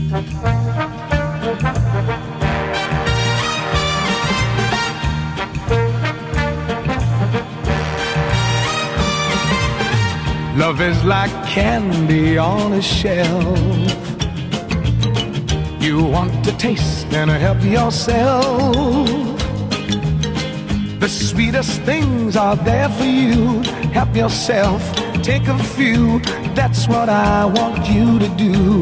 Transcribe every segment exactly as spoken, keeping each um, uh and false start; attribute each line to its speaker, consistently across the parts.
Speaker 1: Love is like candy on a shelf. You want to taste and help yourself. The sweetest things are there for you. Help yourself, take a few. That's what I want you to do.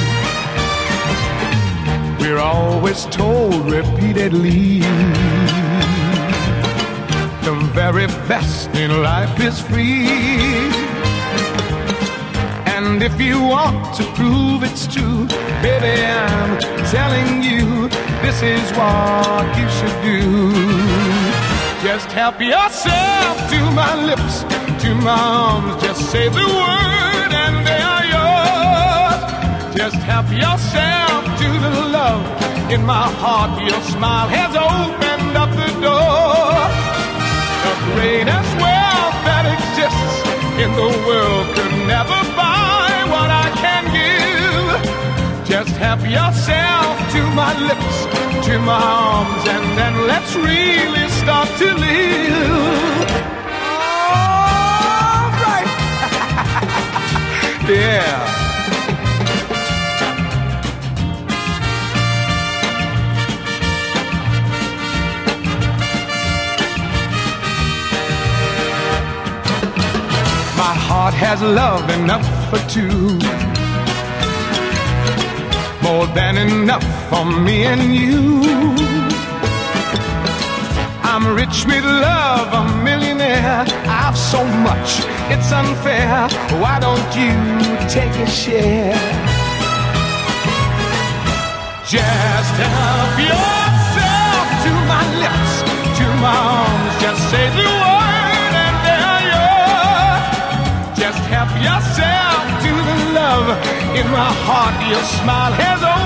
Speaker 1: We're always told repeatedly, the very best in life is free. And if you want to prove it's true, baby, I'm telling you, this is what you should do. Just help yourself to my lips, to my arms. Just say the word and they are yours. Just help yourself to the love in my heart. Your smile has opened up the door. The greatest wealth that exists in the world could never buy what I can give. Just help yourself to my lips, to my arms, and then let's really start to live. All right. Yeah. My heart has love enough for two, more than enough for me and you. I'm rich with love, a millionaire. I've so much, it's unfair. Why don't you take a share? Just help yourself to my lips, to my arms. Just say the word and there you are. Just help yourself to the love in my heart. Your smile has